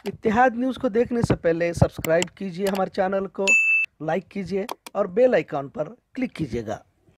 इत्तेहाद news को देखने से पहले सब्सक्राइब कीजिए हमारे चैनल को, लाइक कीजिए और बेल आइकॉन पर क्लिक कीजिएगा।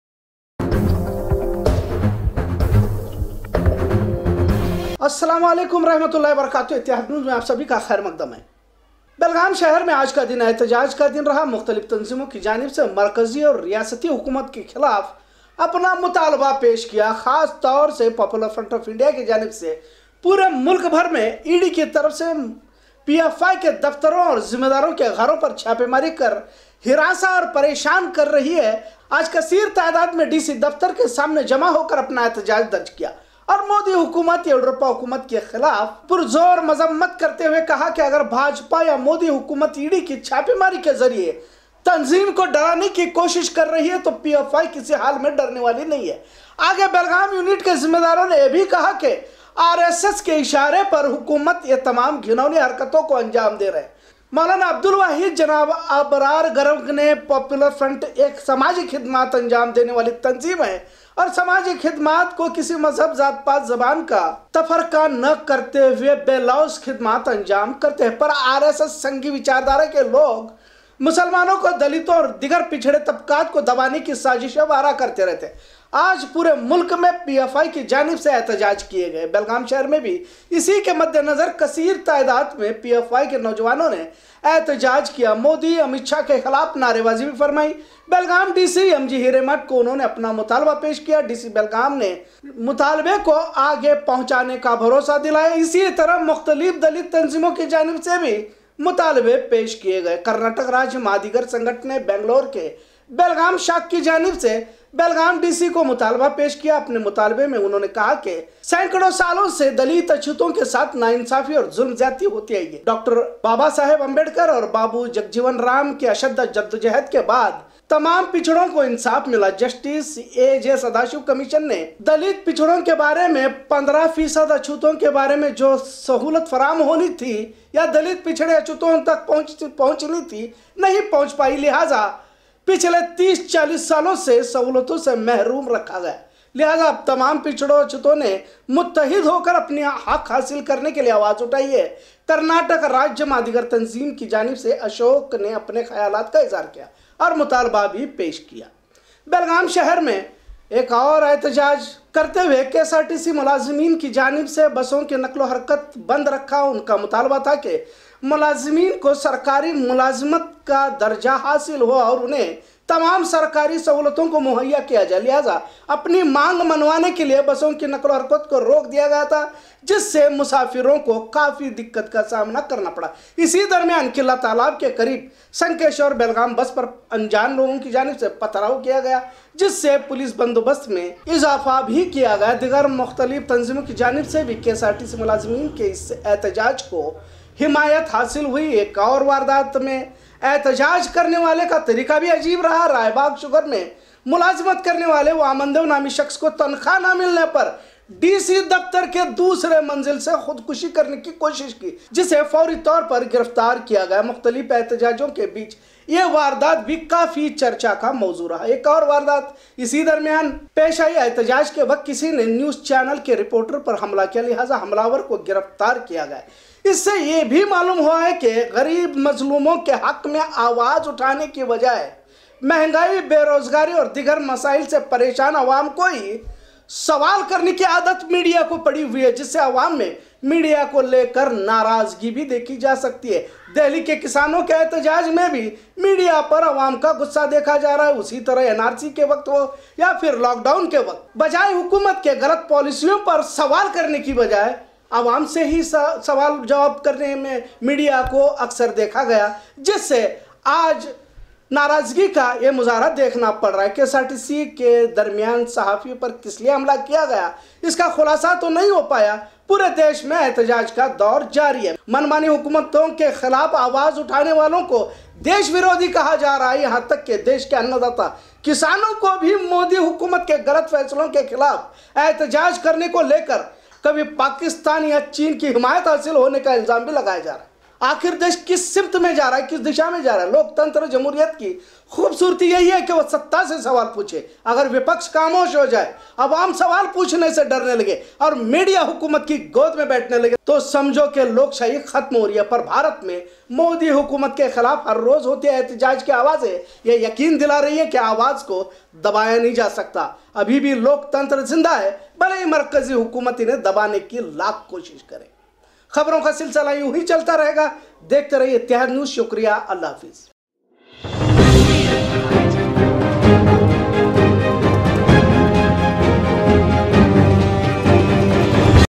अस्सलाम वालेकुम रहमतुल्लाहि व बरकातुहू। इत्तेहाद न्यूज़ में आप सभी का खैर मकदम है। बेलगाम शहर में आज का दिन एहतजाज का दिन रहा। मुख्तलिफ तंजीमों की जानिब से मरकजी और रियासती हुकूमत के खिलाफ अपना मुतालबा पेश किया। खास तौर से पॉपुलर फ्रंट ऑफ इंडिया की जानिब से पूरे मुल्क भर में ईडी की तरफ से पीएफआई के दफ्तरों और जिम्मेदारों के घरों पर छापेमारी कर हिरासा और परेशान कर रही है। आज कसीर तादाद में डीसी दफ्तर के सामने जमा होकर अपना एहतजाज दर्ज किया और मोदी हुकूमत येडियुरप्पा हुकूमत के खिलाफ पुरजोर मजम्मत करते हुए कहा कि अगर भाजपा या मोदी हुकूमत ईडी की छापेमारी के जरिए तंजीम को डराने की कोशिश कर रही है तो पीएफआई किसी हाल में डरने वाली नहीं है। आगे बेलगाम यूनिट के जिम्मेदारों ने यह भी कहा कि आरएसएस के इशारे पर हुकूमत ये तमाम घिनौनी हरकतों को अंजाम दे रहे हैं। मौलाना अब्दुल वाहिद जनाब अबरार गर्ग ने पॉपुलर फ्रंट एक समाजी खिदमत अंजाम देने वाली तंजीम है और समाजी खिदमत को किसी मजहब, जात पात, जबान का तफरका न करते हुए बेलौस खिदमत अंजाम करते हैं। पर आरएसएस संघी विचारधारा के लोग मुसलमानों को, दलितों और दिगर पिछड़े तबकात को दबाने की साजिशें वारा करते रहते हैं। आज पूरे मुल्क में पीएफआई की जानिब से एहतजाज किए गए। बेलगाम शहर में भी इसी के मद्देनजर कसीर तादाद में पीएफआई के नौजवानों ने एहतजाज किया। मोदी अमित शाह के खिलाफ नारेबाजी भी फरमाई। बेलगाम डीसी एमजी हिरेमठ को उन्होंने अपना मुतालबा पेश किया। डीसी बेलगाम ने मुतालबे को आगे पहुंचाने का भरोसा दिलाया। इसी तरह मुख्तलिफ दलित तंजीमों की जानिब से भी मुतालबे पेश किए गए। कर्नाटक राज्य मादिगर संगठन ने बेंगलोर के बेलगाम शाख की जानिब से बेलगाम डीसी को मुतालबा पेश किया। अपने मुतालबे में उन्होंने कहा कि सैकड़ों सालों से दलित अछूतों के साथ नाइंसाफी और जुल्म ज्यादती होती आई है। डॉक्टर बाबा साहेब अम्बेडकर और बाबू जगजीवन राम के अशद जद्दोजहद के बाद तमाम पिछड़ों को इंसाफ मिला। जस्टिस ए सदाशिव कमीशन ने दलित पिछड़ों के बारे में 15% अछूतों के बारे में जो सहूलत फराम होनी थी या दलित पिछड़े अछूतों तक पहुंचनी थी नहीं पहुंच पाई। लिहाजा पिछले 30-40 सालों से सहूलतों से महरूम रखा गया। लिहाजा अब तमाम पिछड़ों अछूतों ने मुत्तहिद होकर अपनी हक हासिल करने के लिए आवाज उठाई है। कर्नाटक राज्य मादिगर तंजीम की जानिब से अशोक ने अपने ख्यालात का इजहार किया और मुतालबा भी पेश किया। बेलगाम शहर में एक और एहतजाज करते हुए केएसआरटीसी मुलाजिमीन की जानिब से बसों की नकलो हरकत बंद रखा। उनका मुतालबा था कि मुलाजिमीन को सरकारी मुलाजिमत का दर्जा हासिल हो और उन्हें तमाम सरकारी सहूलतों को मुहैया किया जाए। लिहाजा अपनी मांग मनवाने के लिए बसों की नकलो हरकत को रोक दिया गया था, जिससे मुसाफिरों को काफ़ी दिक्कत का सामना करना पड़ा। इसी दरमियान किला तालाब के करीब संकेश्वर बेलगाम बस पर अनजान लोगों की जानिब से पथराव किया गया, जिससे पुलिस बंदोबस्त में इजाफा भी किया गया। दिगर मुख्तलिफ तंजीमों की जानिब से भी केएसआरटीसी मुलाजिमीन के इस एहतजाज को हिमायत हासिल हुई। एक और वारदात में एहतजाज करने वाले का तरीका भी अजीब रहा। रायबाग शुगर में मुलाजिमत करने वाले वामनदेव नामी शख्स को तनख्वाह न मिलने पर डीसी दफ्तर के दूसरे मंजिल से खुदकुशी करने की कोशिश की, जिसे फौरी तौर पर गिरफ्तार किया गया। मुख्तलिफ एहतजाजों के बीच ये वारदात भी काफी चर्चा का मौजू रहा। एक और वारदात इसी दरमियान पेश आई। एहतजाज के वक्त किसी ने न्यूज चैनल के रिपोर्टर पर हमला किया, लिहाजा हमलावर को गिरफ्तार किया गया। इससे ये भी मालूम हुआ है कि गरीब मजलूमों के हक में आवाज उठाने की बजाय महंगाई, बेरोजगारी और दिगर मसाइल से परेशान अवाम को ही सवाल करने की आदत मीडिया को पड़ी हुई है, जिससे अवाम में मीडिया को लेकर नाराजगी भी देखी जा सकती है। दिल्ली के किसानों के एहतजाज में भी मीडिया पर अवाम का गुस्सा देखा जा रहा है। उसी तरह एनआरसी के वक्त हो या फिर लॉकडाउन के वक्त बजाय हुकूमत के गलत पॉलिसियों पर सवाल करने की बजाय आवाम से ही सवाल जवाब करने में मीडिया को अक्सर देखा गया, जिससे आज नाराजगी का ये मुजाहरा देखना पड़ रहा है। केएसआरटीसी के दरमियान सहाफ़ियों पर किस लिए हमला किया गया, इसका खुलासा तो नहीं हो पाया। पूरे देश में एहतजाज का दौर जारी है। मनमानी हुकूमतों के खिलाफ आवाज उठाने वालों को देश विरोधी कहा जा रहा है। यहाँ तक कि देश के अन्नदाता किसानों को भी मोदी हुकूमत के गलत फैसलों के खिलाफ एहतजाज करने को लेकर कभी पाकिस्तान या चीन की हिमायत हासिल होने का इल्जाम भी लगाया जा रहा है। आखिर देश किस सिमत में जा रहा है, किस दिशा में जा रहा है? लोकतंत्र जमहूरियत की खूबसूरती यही है कि वह सत्ता से सवाल पूछे। अगर विपक्ष खामोश हो जाए, अवाम सवाल पूछने से डरने लगे और मीडिया हुकूमत की गोद में बैठने लगे, तो समझो कि लोकशाही खत्म हो रही है। पर भारत में मोदी हुकूमत के खिलाफ हर रोज होती है एहतजाज की आवाजें, ये यकीन दिला रही है कि आवाज को दबाया नहीं जा सकता। अभी भी लोकतंत्र जिंदा है, भले ही मरकजी हुकूमत इन्हें दबाने की लाख कोशिश करे। खबरों का सिलसिला यूं ही चलता रहेगा। देखते रहिए इत्तेहाद न्यूज़। शुक्रिया, अल्लाह हाफिज।